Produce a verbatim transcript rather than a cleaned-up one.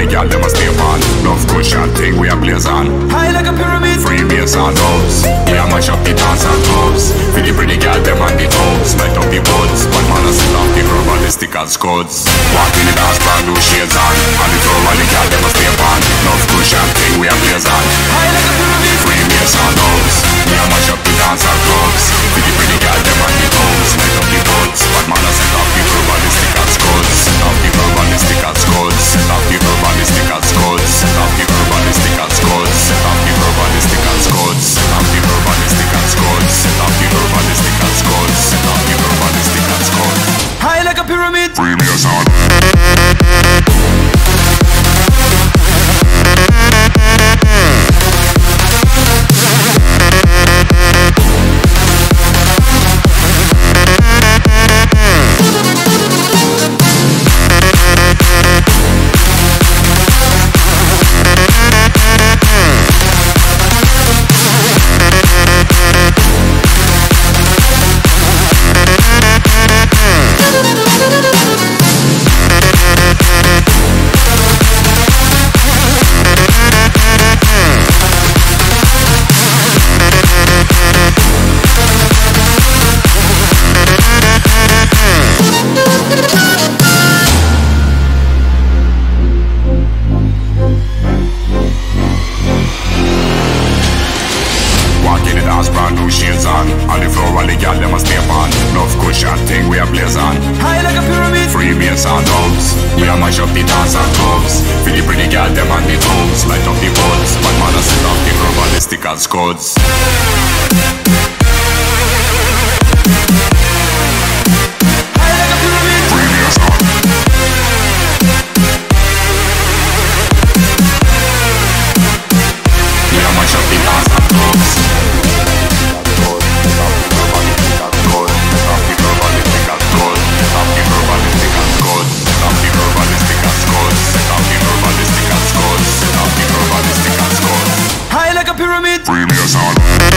girl them a stay on. Love cushion thing we a blaze on. High like a pyramid. Free bass and house. We a mash up the dance and clubs. For the pretty girl them on the toes. Light up the woods. One man a set off the verbalistic and scuds. Walk in the dance, brand new shades on. On the floor while the girl them a stay on. Love cushion thing we a blaze on. High like a pyramid. Free bass and house. We a mash up the dance and clubs. For the pretty girl them on the toes. Light up the woods. One man a set off the verbalistic and scuds. Set off the verbalistic and scuds. Set off the verbalistic and scuds. Set off the verbalistic and scuds. Set off the verbalistic and scuds. Set off the verbalistic and scuds. Set off the verbalistic and scuds. Set off the verbalistic and scuds. High like a pyramid. Free bass and brand new shades on. On the floor while the girl them a stay on. Love cushion thing we a blaze on. High like a pyramid. Free bass and house. We a mash up the dance and clubs. For the pretty girl them on the toes. Light up the woods. One man a set off the verbalistic and scuds. High like a pyramid. Free bass and we a mash up the dance and clubs. High like a pyramid. Free bass and